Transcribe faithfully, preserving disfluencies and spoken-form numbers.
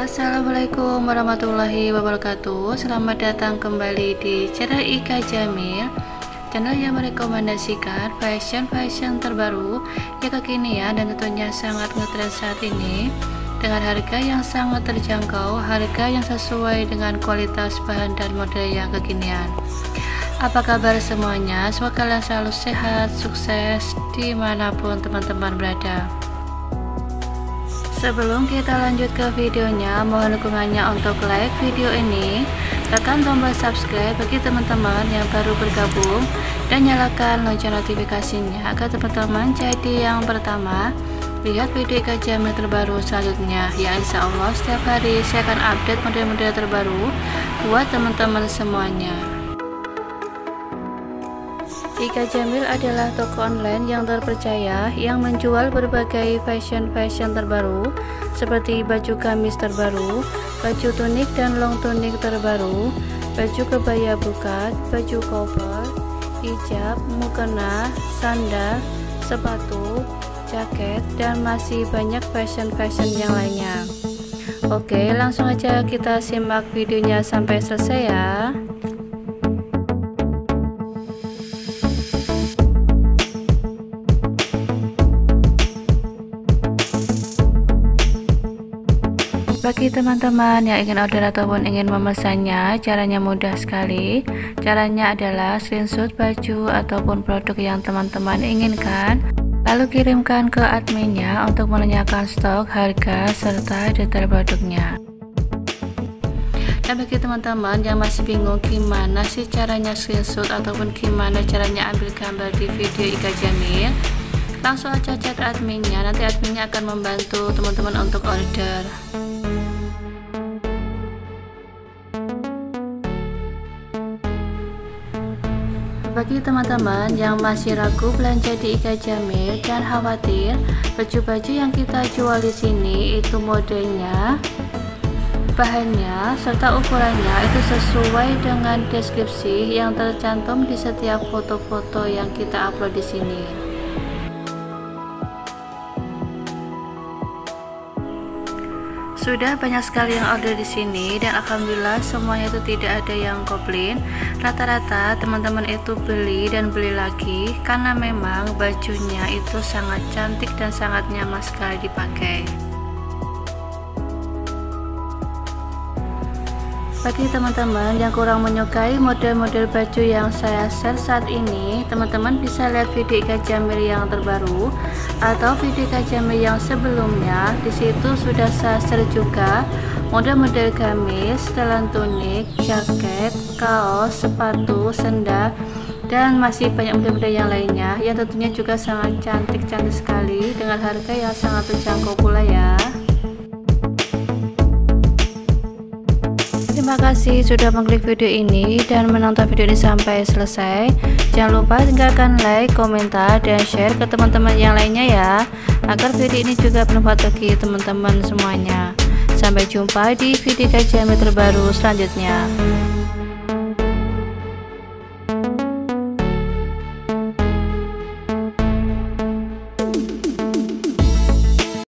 Assalamualaikum warahmatullahi wabarakatuh. Selamat datang kembali di channel Ika Jamil, channel yang merekomendasikan fashion-fashion terbaru yang kekinian dan tentunya sangat ngetrend saat ini, dengan harga yang sangat terjangkau, harga yang sesuai dengan kualitas bahan dan model yang kekinian. Apa kabar semuanya? Semoga kalian selalu sehat, sukses dimanapun teman-teman berada. Sebelum kita lanjut ke videonya, mohon dukungannya untuk like video ini, tekan tombol subscribe bagi teman-teman yang baru bergabung, dan nyalakan lonceng notifikasinya agar teman-teman jadi yang pertama lihat video Ika Jamil terbaru selanjutnya. Ya, insya Allah setiap hari saya akan update model-model terbaru buat teman-teman semuanya. Ika Jamil adalah toko online yang terpercaya yang menjual berbagai fashion-fashion terbaru seperti baju gamis terbaru, baju tunik dan long tunik terbaru, baju kebaya bukat, baju koper, hijab, mukena, sandal, sepatu, jaket, dan masih banyak fashion-fashion yang lainnya. Oke, langsung aja kita simak videonya sampai selesai ya. Bagi teman-teman yang ingin order ataupun ingin memesannya, caranya mudah sekali. Caranya adalah screenshot baju ataupun produk yang teman-teman inginkan, lalu kirimkan ke adminnya untuk menanyakan stok, harga, serta detail produknya. Dan bagi teman-teman yang masih bingung gimana sih caranya screenshot ataupun gimana caranya ambil gambar di video Ika Jamil, langsung aja chat adminnya, nanti adminnya akan membantu teman-teman untuk order. Bagi teman-teman yang masih ragu belanja di Ika Jamil, jangan khawatir, baju-baju yang kita jual di sini itu modelnya, bahannya, serta ukurannya itu sesuai dengan deskripsi yang tercantum di setiap foto-foto yang kita upload di sini. Sudah banyak sekali yang order di sini dan alhamdulillah semuanya itu tidak ada yang komplain. Rata-rata teman-teman itu beli dan beli lagi karena memang bajunya itu sangat cantik dan sangat nyaman sekali dipakai. Bagi teman-teman yang kurang menyukai model-model baju yang saya share saat ini, teman-teman bisa lihat video Ika Jamil yang terbaru atau video Ika Jamil yang sebelumnya. Di situ sudah saya share juga model-model gamis, setelan tunik, jaket, kaos, sepatu, sendal, dan masih banyak model-model yang lainnya yang tentunya juga sangat cantik-cantik sekali dengan harga yang sangat terjangkau pula ya. Terima kasih sudah mengklik video ini dan menonton video ini sampai selesai. Jangan lupa tinggalkan like, komentar, dan share ke teman-teman yang lainnya ya, agar video ini juga bermanfaat bagi teman-teman semuanya. Sampai jumpa di video Ika Jamil terbaru selanjutnya.